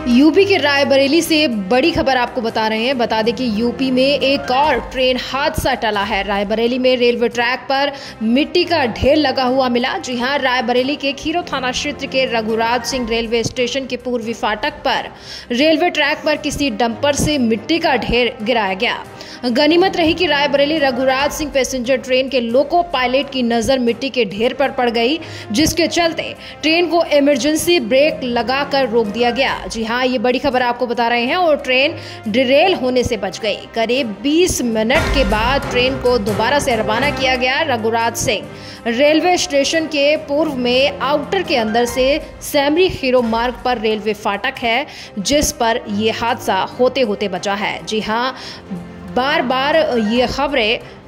UP के रायबरेली से बड़ी खबर आपको बता रहे हैं। बता दें कि यूपी में एक और ट्रेन हादसा टला है। रायबरेली में रेलवे ट्रैक पर मिट्टी का ढेर लगा हुआ मिला। जी हां, रायबरेली के खीरो थाना क्षेत्र के रघुराज सिंह रेलवे स्टेशन के पूर्वी फाटक पर रेलवे ट्रैक पर किसी डंपर से मिट्टी का ढेर गिराया गया। गनीमत रही कि रायबरेली रघुराज सिंह पैसेंजर ट्रेन के लोको पायलट की नजर मिट्टी के ढेर पर पड़ गई, जिसके चलते ट्रेन को इमरजेंसी ब्रेक लगाकर रोक दिया गया। जी हाँ, ये बड़ी खबर आपको बता रहे हैं। और ट्रेन डिरेल होने से बच गई। करीब 20 मिनट के बाद ट्रेन को दोबारा से रवाना किया गया। रघुराज सिंह रेलवे स्टेशन के पूर्व में आउटर के अंदर से सैमरी खीरो मार्ग पर रेलवे फाटक है, जिस पर यह हादसा होते होते बचा है। जी हाँ, बार बार ये खबरें